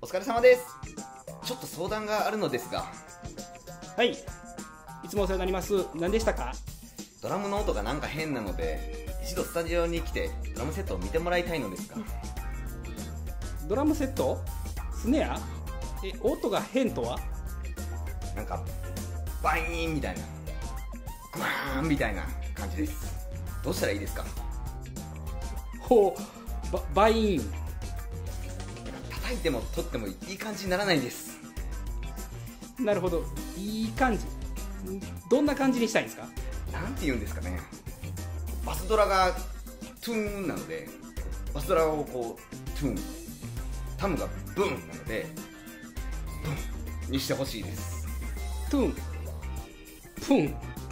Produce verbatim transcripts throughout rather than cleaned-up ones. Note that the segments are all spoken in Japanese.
お疲れ様です。ちょっと相談があるのですが。 はい、いつもお世話になります。何でしたか？ ドラムの音がなんか変なので、一度スタジオに来てドラムセットを見てもらいたいのですが。 ドラムセット？スネア？え、音が変とは？ なんかバイーンみたいな、グワーンみたいな感じです。どうしたらいいですか？ ほう、バ、バイーン。 叩いても取ってもいい感じにならないんです。 なるほど、いい感じ。どんな感じにしたいんですか？ なんて言うんですかね、バスドラがトゥーンなので、バスドラをこうトゥーン、タムがブーンなのでブンにしてほしいです。 トゥーン、プン。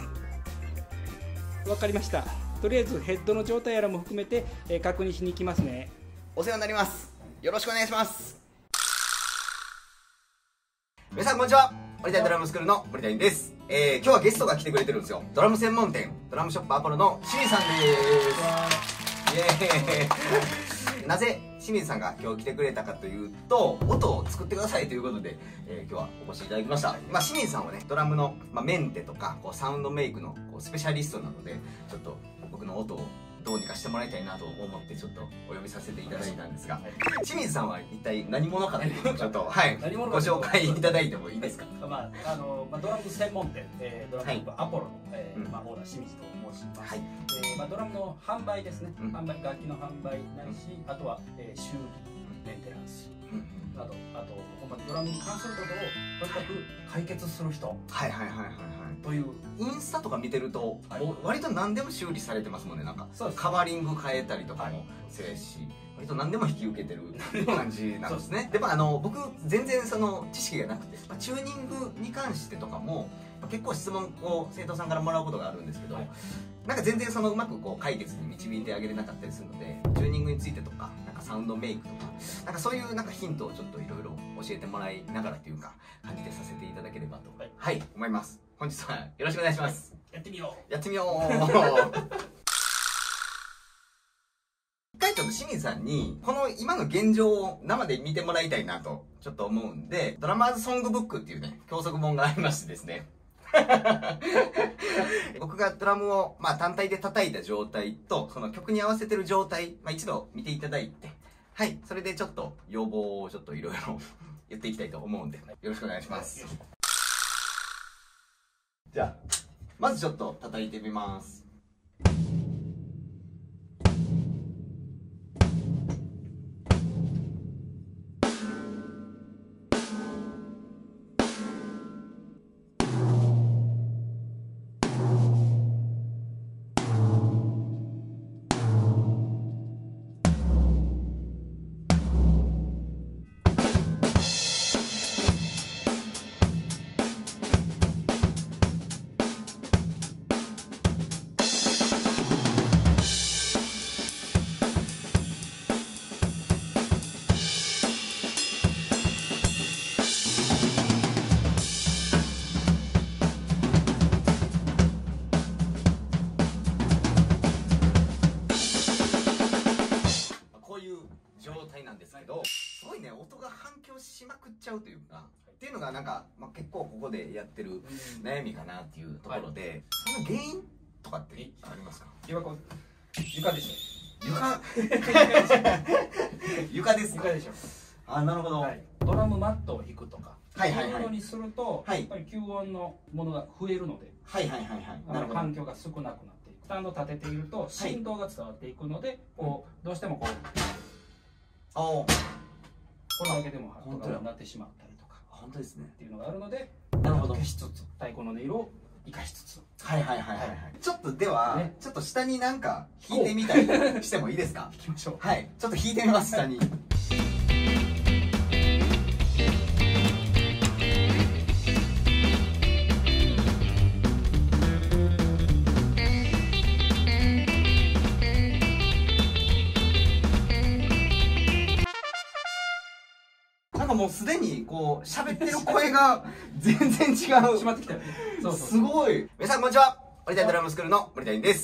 わかりました。とりあえずヘッドの状態やらも含めて、えー、確認しに行きますね。 お世話になります。よろしくお願いします。皆さんこんにちは。森谷ドラムスクールの森谷です。えー、今日はゲストが来てくれてるんですよ。ドラム専門店ドラムショップアポロの清水さんです。イエーイ。なぜ清水さんが今日来てくれたかというと、音を作ってくださいということで、えー、今日はお越しいただきました。まあ、清水さんはね、ドラムの、まあ、メンテとかこうサウンドメイクのこうスペシャリストなので、ちょっと僕の音をどうにかしてもらいたいなと思ってちょっとお呼びさせていただいたんですが、はい、清水さんは一体何者かというのをちょっと、はい、ご紹介いただいてもいいですか？ まああのまあ、ドラム専門店、えー、ドラムショップアポロの、えーまあ、オーナー清水と申します。はい、えーまあ、ドラムの販売ですね、うん、販売楽器の販売ないし、うん、あとは、えー、修理、メンテナンス、うん、など、あとほんまにドラムに関することをとにかく解決する人。はいはいはいはいはい。というインスタとか見てると、はい、割と何でも修理されてますもんね。なんかそうです、 カバーリング変えたりとかもせえし、割と何でも引き受けてる感じなんですね。でもあの僕全然その知識がなくて、まあ、チューニングに関してとかも、まあ、結構質問を生徒さんからもらうことがあるんですけど、はい、なんか全然そのうまくこう解決に導いてあげれなかったりするので、チューニングについてとか、なんかサウンドメイクとか、なんかそういうなんかヒントをちょっといろいろ教えてもらいながらというか感じでさせていただければと、はい、はい、思います。本日はよろしくお願いします。 はい、やってみよう。 やってみよう。一回ちょっと清水さんにこの今の現状を生で見てもらいたいなとちょっと思うんで、ドラマーズソングブックっていうね教則本がありましてですね。僕がドラムを、まあ、単体で叩いた状態とその曲に合わせてる状態、まあ、一度見ていただいて、はい、それでちょっと要望をちょっといろいろ言っていきたいと思うんで、よろしくお願いします。じゃあまずちょっと叩いてみます。状態なんですけど、すごいね音が反響しまくっちゃうというか、っていうのがなんか、まあ、結構ここでやってる悩みかなっていうところで、はい、その原因とかってありますか？ 床床でしょ。 床床ですか？ 床でしょ。 あ、なるほど、はい、 ドラムマットを引くとか、 はいはいはい、 そういうのにすると、はい、やっぱり吸音のものが増えるので、 はいはいはいはい、 なるほど、反響が少なくなっていく。スタンド立てていると振動が伝わっていくので、はい、こうどうしてもこうこれだけでもハットがなってしまったりとか、本当ですねっていうのがあるので、なるほど、消しつつ太鼓の音色を生かしつつ、はいはいはいはい、はい、 ちょっとでは、ね、ちょっと下になんか弾いてみたりしてもいいですか？ 弾きましょう。 はい、ちょっと弾いてみます。下にもうすでにこう喋ってる声が全然違う。 しまってきたよね。 そうそう、すごい。皆さんこんにちは。森谷ドラムスクールの森谷です。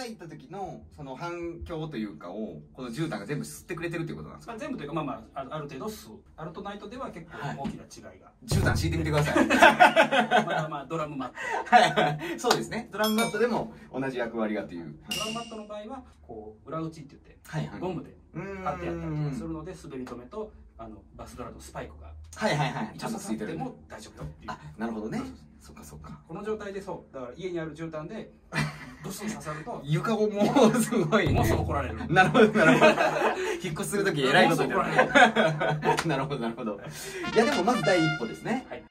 叩いた時のその反響というかをこの絨毯が全部吸ってくれてるっていうことなんですか？ まあ、全部というか、まあまあ、あある程度吸う。アルトナイトでは結構大きな違いが。 絨毯敷いてみてください。 まだまあドラムマット。 はいはい。そうですね。ドラムマットでも同じ役割がという。 ドラムマットの場合はこう裏打ちって言って、 はいはい、 ゴムで貼ってやったりとかするので、滑り止めとあのバスドラのスパイクがはいはいはいちゃんとついてる。 でも大丈夫よっていう。 あ、なるほどね。そっかそっか。 この状態でそうだから家にある絨毯でドスン刺さると床をもうすごい、 もうすぐ怒られる。 なるほどなるほど。引っ越しするときえらいことになる。なるほどなるほど。いやでもまず第一歩ですね。はい。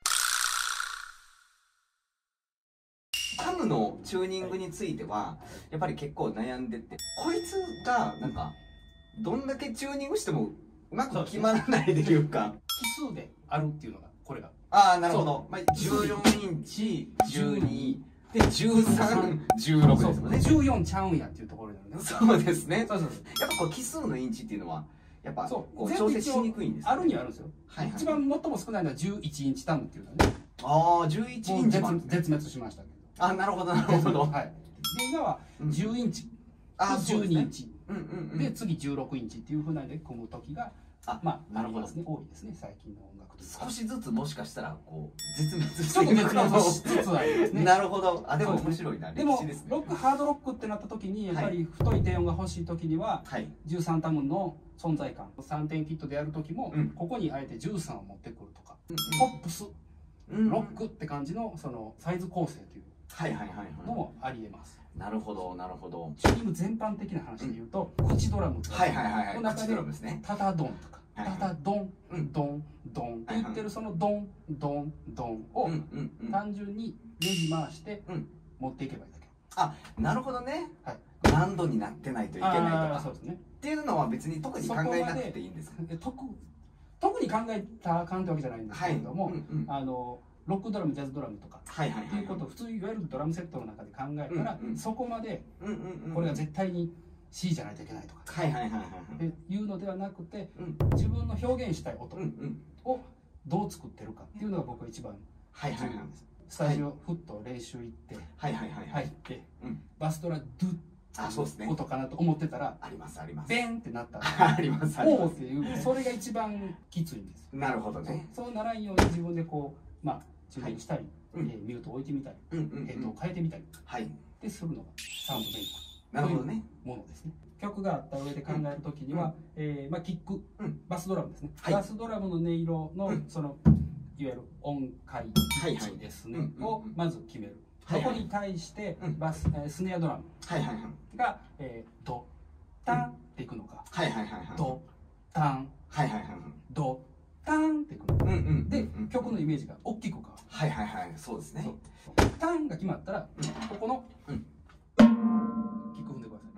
タムのチューニングについてはやっぱり結構悩んでて、こいつがなんかどんだけチューニングしてもうまく決まらないというか、 奇数であるっていうのがこれが。 ああなるほど。まあじゅうよんインチ、じゅうにでじゅうさん、じゅうろくですもんね。 じゅうよんちゃうんやっていうところになるね。 そうですね。 そうそうそう。 やっぱこう奇数のインチっていうのはやっぱそうこう調整しにくいんです。 あるにはあるんですよ。 はいはい。 一番最も少ないのはじゅういちインチタムっていうのはね。 ああじゅういちインチも絶滅しましたけど。 あ、なるほどなるほど。 はい。で今はじゅうインチとじゅうにインチで次じゅうろくインチっていうふうなで組む時があまあなるほどですね、多いですね最近の音楽と。 少しずつもしかしたらこう絶滅ちょっと絶滅しつつありますね。 なるほど。あでも面白いな。 でもロックハードロックってなった時にやっぱり太い低音が欲しい時にはじゅうさんタムの存在感、さんてんキットでやる時もここにあえてじゅうさんを持ってくるとか、ポップスロックって感じのそのサイズ構成というのもありえます。 なるほどなるほど。 チューニング全般的な話で言うと、口ドラムの中でタタドンとかタタドンドンドンって言ってるそのドンドンドンを単純にねじ回して持っていけばいいだけ。 あ、なるほどね。何度になってないといけないとかっていうのは別に特に考えなくていいんですか？ 特に考えたらあかんってわけじゃないんですけれども、あのロックドラム、ジャズドラムとかっていうことを普通いわゆるドラムセットの中で考えたら、そこまでこれが絶対に C じゃないといけないとかっていうのではなくて、自分の表現したい音をどう作ってるかっていうのが僕は一番重要なんです。スタジオふっと練習行って入ってバスドラドゥッ音かなと思ってたらベンってなったらおーっていう、それが一番きついんです。 なるほどね。 そうならんように自分でこうまあチューニングしたり、ミュートを置いてみたり、ヘッドを変えてみたりってするのがサウンドメイクというものですね。曲があった上で考えるときには、えまあキック、バスドラムですね。バスドラムの音色のそのいわゆる音階ピッチですねをまず決める。そこに対してバススネアドラムがドタンっていくのか、ドタンドタンっていくので、曲のイメージが大きく変わる。 はいはいはい、そうですね。 タンが決まったらここのキック踏んでください。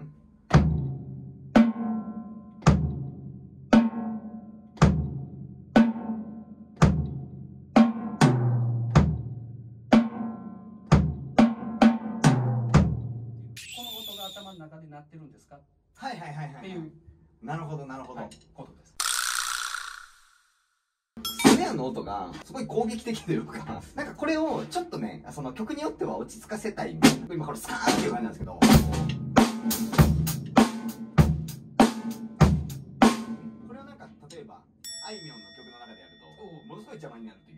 頭の中で鳴ってるんですか？ はいはいはいはい。っていう。なるほどなるほど。 ことです。 スネアの音がすごい攻撃的というか、なんかこれをちょっとね、その曲によっては落ち着かせたいみたいな。今これスカーンっていう感じなんですけど。これをなんか例えばあいみょんの曲の中でやるとものすごい邪魔になるという。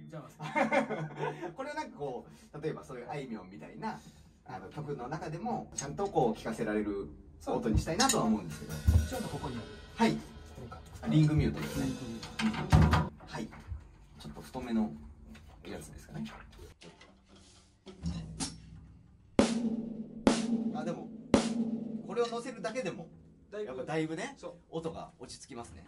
これをなんかこう例えばそういうあいみょんみたいな。あの曲の中でもちゃんとこう聴かせられる音にしたいなとは思うんですけど、 ちょっとここにあるはいリングミュートですね。はいちょっと太めのやつですかね。あでもこれを乗せるだけでもやっぱだいぶね音が落ち着きますね。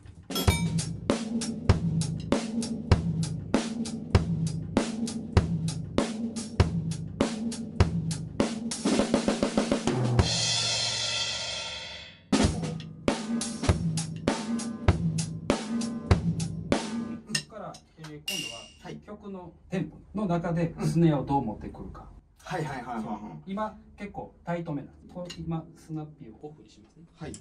今度は曲のテンポの中でスネアをどう持ってくるか。 はいはいはいはい。 今結構タイトめなんです。今スナッピーをオフにしますね。 はい。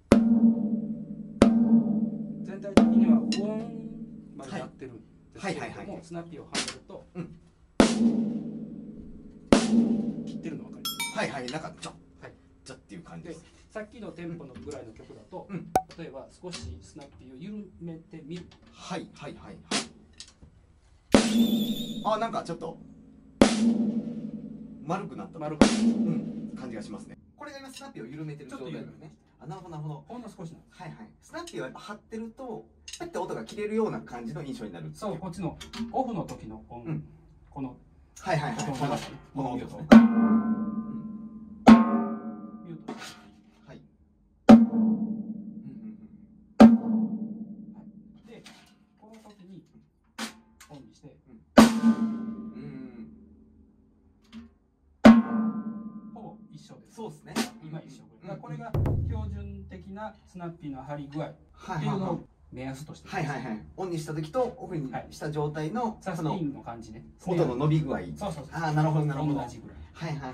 全体的にはウォンまでやってるんですけれども、スナッピーをはめると、うん、切ってるの分かります？ はいはい、なんかちょっ、はい、ちょっていう感感じです。 さっきのテンポのぐらいの曲だと、うん、例えば少しスナッピーを緩めてみる。 はいはいはいはい。あ、なんかちょっと丸くなった丸くなった、 うん、感じがしますね。これが今スナッピーを緩めてる状態ですね。あ、なるほどなるほど。 ほんの少しなんです。 はいはい。スナッピーはやっぱ張ってるとペッて音が切れるような感じの印象になる。 そう、こっちのオフの時の音、うん、このはいはいはい。 この音ですね。ミュート。はい。で、この時にオンにして、うん、ほぼ一緒です。 そうですね。 今一緒。だからこれが標準的なスナッピーの張り具合っていうのを目安として。 はいはいはい。オンにした時とオフにした状態のサスティンの感じね。 音の伸び具合。 そうそうそう。 ああ、なるほどなるほど。 同じぐらい。 はいはいはい。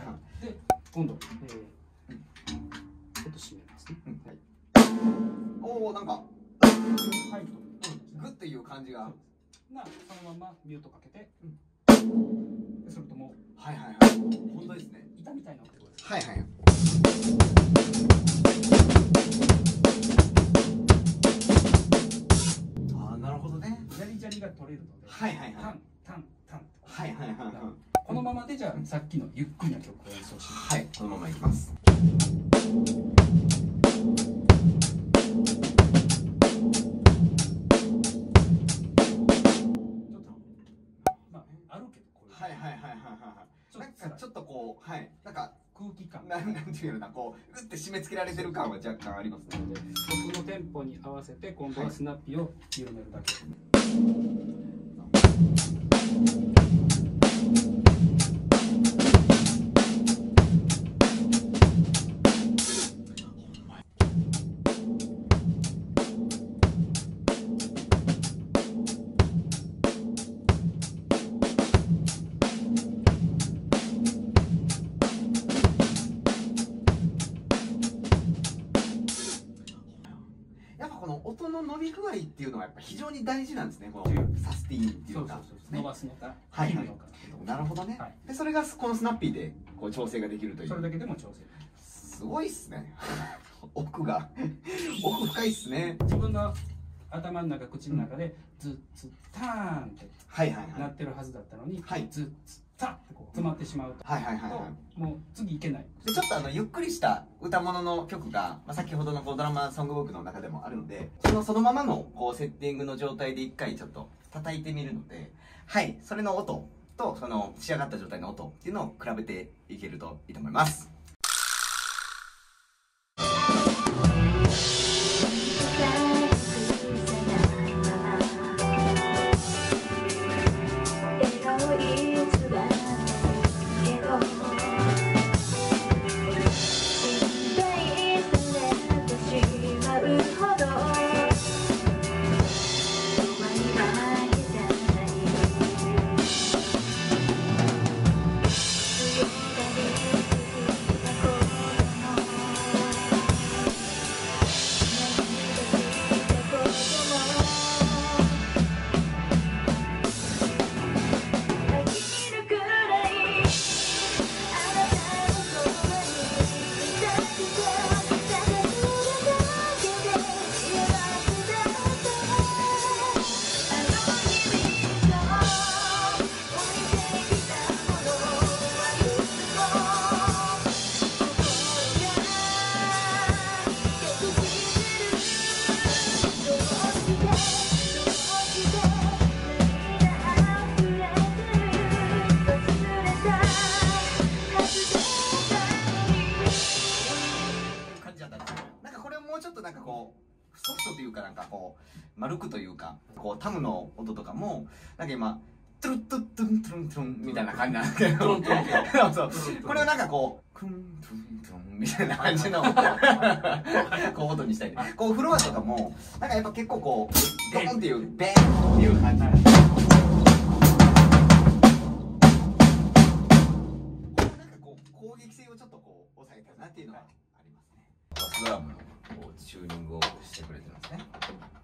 で、今度、えー、ちょっと締めますね。はい。 おお、なんか、はいと、 グッという感じが。 な、そのままミュートかけて、それとも、 はいはいはい。本当ですね。 板みたいな音です。 はいはい。ああ、なるほどね。 ジャリジャリが取れるので、 はいはいはい。 タンタンタン。 はいはいはいはい。 このままでじゃあさっきのゆっくりな曲を演奏します。 はい、このままいきます。はいはいはいはいはい。なんかちょっとこう、はい、なんか空気感、 なんなんていうのか、こう、うって締め付けられてる感は若干ありますね。 僕のテンポに合わせて今度はスナッピーを緩めるだけ。 音の伸び具合っていうのはやっぱ非常に大事なんですね。このサスティーンっていうか、 伸ばすのか、 はいはい。なるほどね。でそれがこのスナッピーでこう調整ができるという。 それだけでも調整。 すごいっすね。奥が奥深いっすね。 自分の頭の中、口の中でズッズッターンってなってるはずだったのに、ズッズッタッってこう詰まってしまうと、はいはいはいはい、もう次いけない。 でちょっとあのゆっくりした歌物の曲が、まあ、先ほどのこうドラマソングブックの中でもあるので、そのそのままのこうセッティングの状態で一回ちょっと叩いてみるので、はい、それの音とその仕上がった状態の音っていうのを比べていけるといいと思います。ソフトというかなんかこう丸くというかこうタムの音とかもなんか今トゥルットゥットゥントゥントゥンみたいな感じなんですけど、そうこれをなんかこうクントゥントゥンみたいな感じのこう音にしたい。こうフロアとかもなんかやっぱ結構こうドーンっていうベーンっていう感じ。なんかこう攻撃性をちょっとこう抑えたなっていうのはありますね。バスドラムのこうチューニングをしてくれてますね。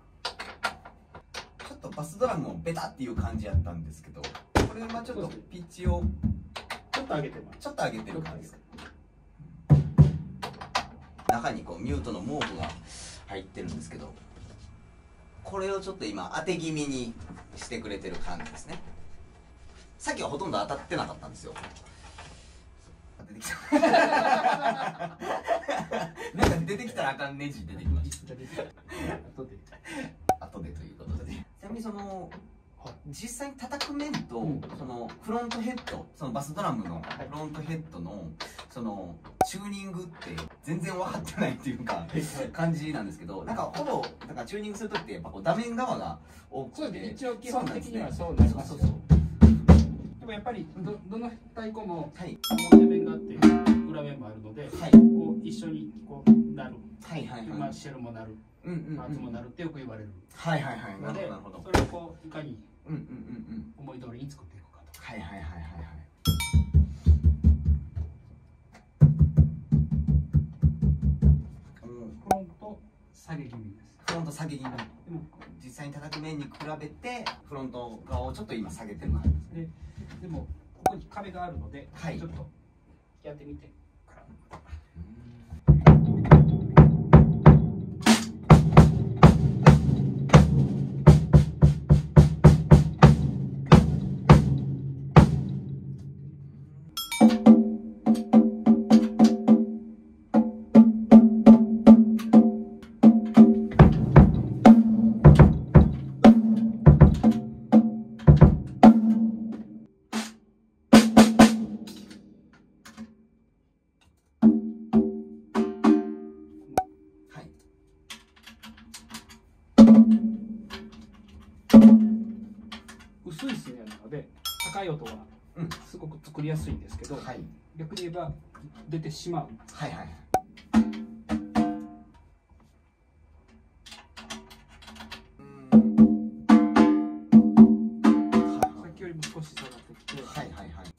ちょっとバスドラムもベタっていう感じやったんですけど、これはちょっとピッチをちょっと上げてます。 ちょっと上げてる感じですか。 中にこうミュートの毛布が入ってるんですけど、これをちょっと今当て気味にしてくれてる感じですね。さっきはほとんど当たってなかったんですよ。出てきたなんか出てきたらあかんネジ出てきました後で後でということで、ちなみにその実際に叩く面と、うん、そのフロントヘッド、そのバスドラムのフロントヘッドのそのチューニングって全然分かってないっていうか感じなんですけど、なんかほぼなんかチューニングするときってやっぱこう画面側が多くて、 そうですね、一応基本的にはそうなりますよ。でもやっぱり ど, どの太鼓も表面があって裏面もあるので、はい、こう一緒にこうなる、はいはいはい、まあシェルもなる、パーツもなるってよく言われる。はいはいはい。なるほど。それをこういかに思い通りに作っていくかと。はいはいはいはいはい。フロント下げ気味です。フロント下げ気味。でも実際に叩く面に比べてフロント側をちょっと今下げてる感じですね。でもここに壁があるので、はい、ちょっとやってみてから。薄いスネアなので高い音はすごく作りやすいんですけど、うん、はい、逆に言えば出てしまう。はいはい。さっきよりも少し下がってきて、はいはいはい。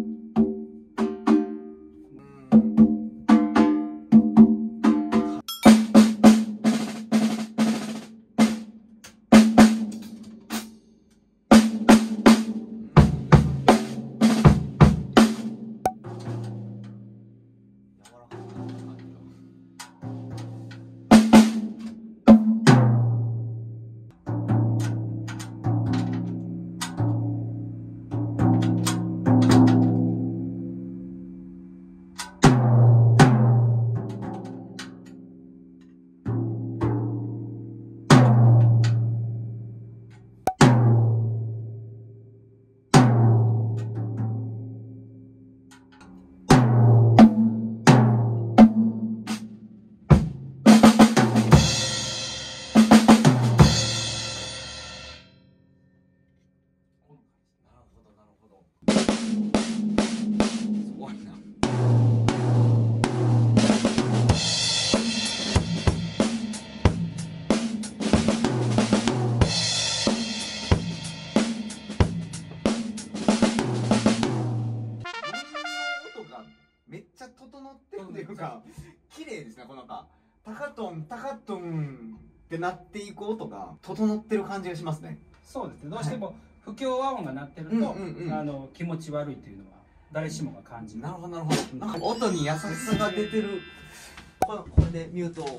綺麗ですね。このなんかタカトンタカトンってなっていく音が整ってる感じがしますね。そうですね。どうしても不協和音が鳴ってると、あの気持ち悪いというのは誰しもが感じる。なるほどなるほど。なんか音に優しさが出てる。このこれでミュートを。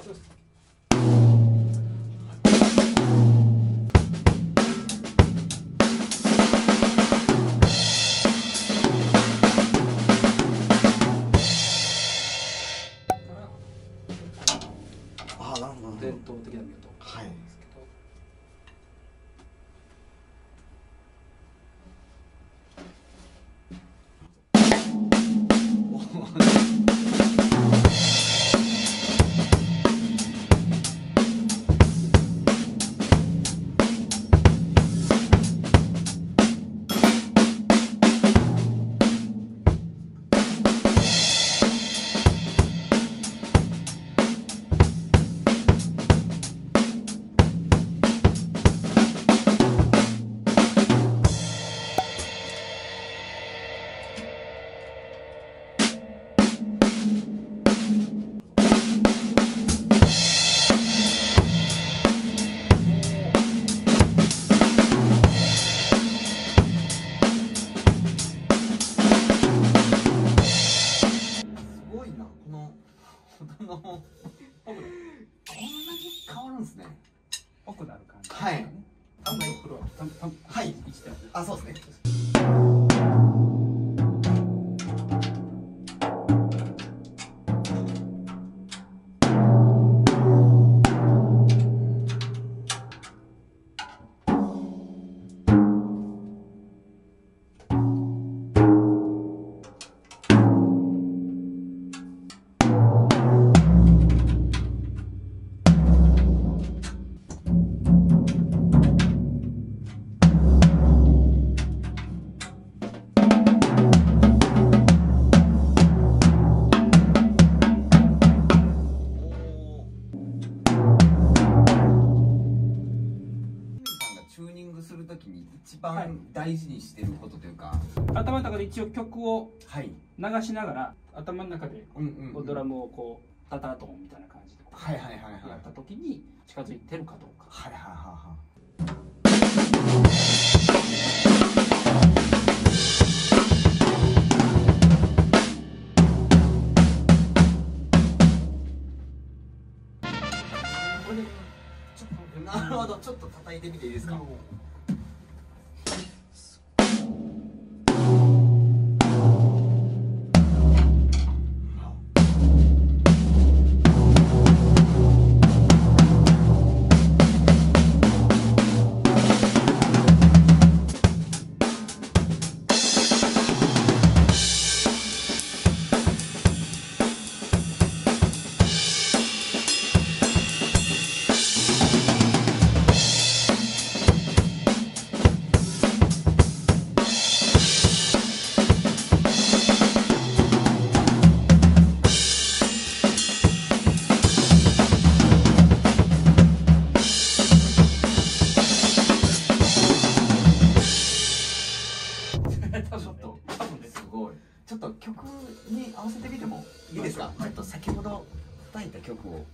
伝統的なミュートなんですけど、はい濃くなる感じ。 はい。 単体フロア、単単はい。 一点。 あ、そうですね。チューニングするときに一番大事にしてることというか、 はい、頭の中で一応曲を流しながら、はい、頭の中でドラムをこうタタトンみたいな感じでやったときに近づいてるかどうか。はいはいはいはい。なるほど、ちょっと叩いてみていいですか。ちょっと多分ね、すごい。ちょっと曲に合わせてみてもいいですか。えっと先ほど叩いた曲を。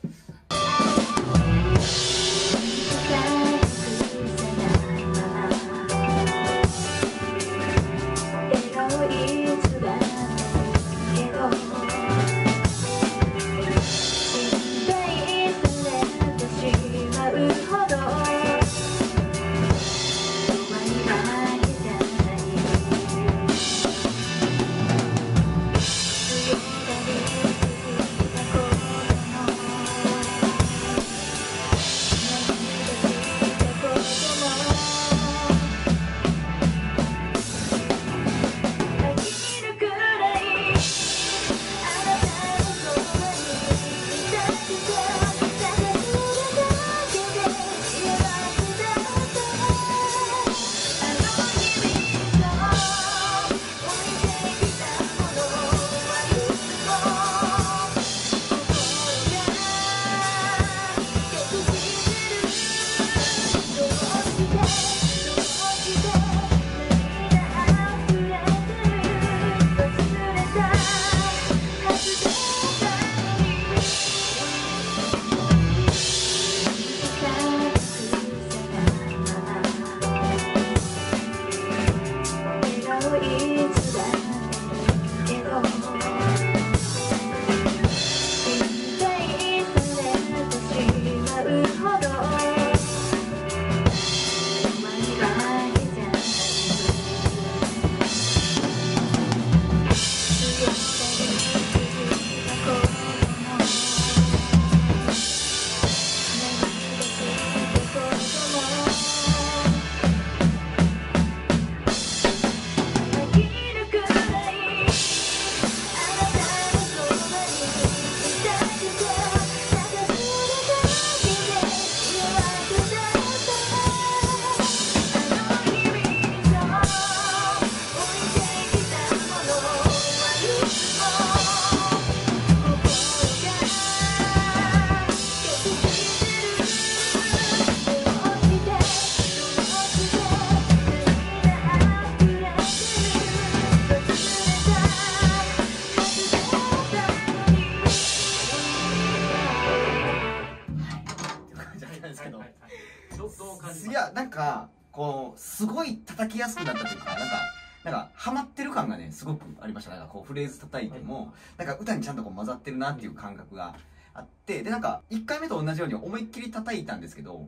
いや、なんかこうすごい叩きやすくなったというか、なんかなんかハマってる感がねすごくありました。なんかこうフレーズ叩いてもなんか歌にちゃんとこう混ざってるなっていう感覚があって、でなんかいっかいめと同じように思いっきり叩いたんですけど、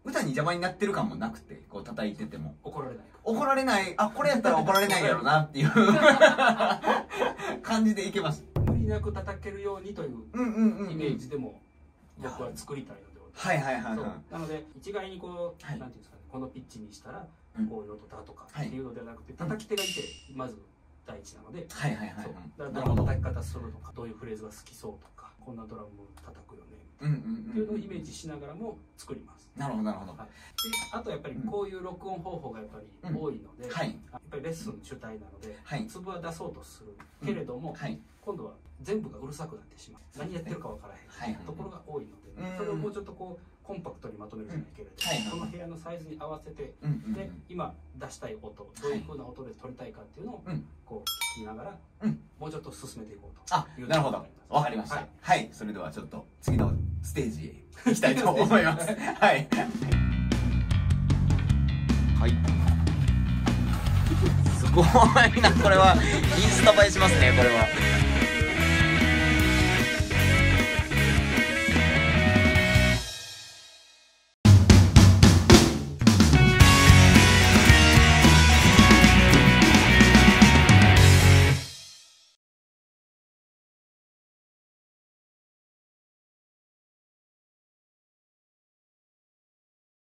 歌に邪魔になってる感もなくて、こう叩いてても怒られない怒られない、あ、これやったら怒られないやろなっていう感じでいけます。 無理なく叩けるようにというイメージでも僕は作りたいので、 はいはいはいはい。 なので一概にこう、 はい、 なんていうんですかね、このピッチにしたらこういう音だとかはい、 っていうのではなくて、叩き手がいてまず第一なので、 はいはいはい。 だからどんな叩き方するとか、どういうフレーズが好きそうとか、こんなドラム叩くよねっていうのをイメージしながらも作ります。 なるほどなるほど。 はい、であとやっぱりこういう録音方法がやっぱり多いので、はい、やっぱりレッスン主体なので、はい、粒は出そうとするけれども、はい、今度は全部がうるさくなってしまう、何やってるか分からへんところが多いので、それをもうちょっとこうコンパクトにまとめるじゃないけれども、この部屋のサイズに合わせて、で今出したい音、どういうふうな音で撮りたいかっていうのをこう聞きながら、もうちょっと進めていこうと。あ、 なるほど、わかりました。はい、それではちょっと次のステージへ行きたいと思います。はい。はい。すごいな、これはインスタ映えしますね、これは。